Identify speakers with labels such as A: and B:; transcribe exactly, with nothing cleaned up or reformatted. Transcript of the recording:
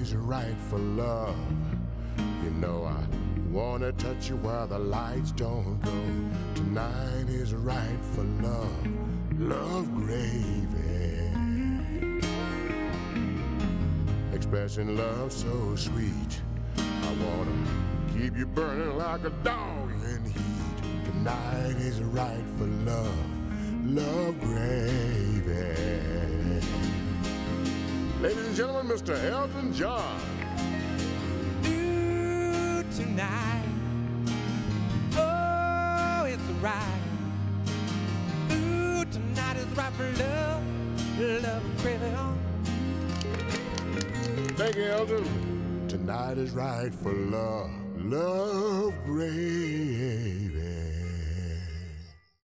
A: is right for love. You know I wanna touch you where the lights don't go. Tonight is right for love, love gravy. Expressing love so sweet, I wanna keep you burning like a dog in heat. Tonight is right for love, love gravy. Ladies and gentlemen, Mister Elton John.
B: Ooh, tonight, oh, it's right. Ooh, tonight is right for love, love gravy.
A: Thank you, Elton. Tonight is right for love, love gravy.